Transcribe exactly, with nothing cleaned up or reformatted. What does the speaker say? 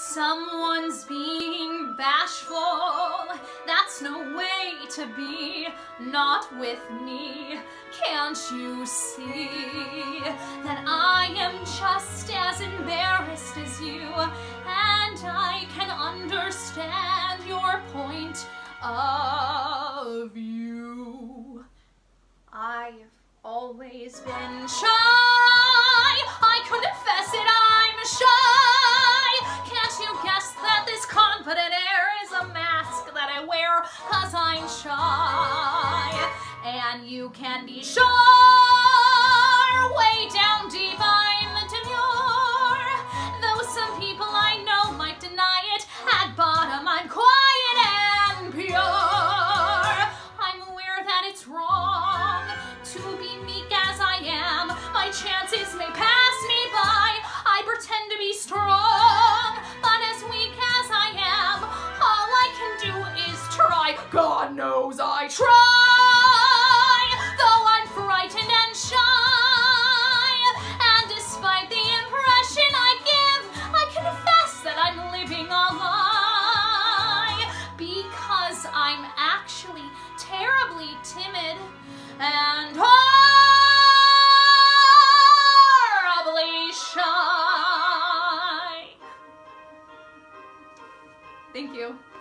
Someone's being bashful, that's no way to be, not with me. Can't you see that I am just as embarrassed as you, and I can understand your point of view. I've always been shy, I confess it, I'm shy. Can't you guess that this confident air is a mask that I wear 'cause I'm shy? And you can be sure, way down deep I'm demure. Though some people I know might deny it, at bottom I'm quiet and pure. I'm aware that it's wrong to be meek as I am. My chances may pass me by. I pretend to be strong, but as weak as I am, all I can do is try. God knows I try, though I'm frightened and shy. And despite the impression I give, I confess that I'm living a lie, because I'm actually terribly timid and horribly shy. Thank you.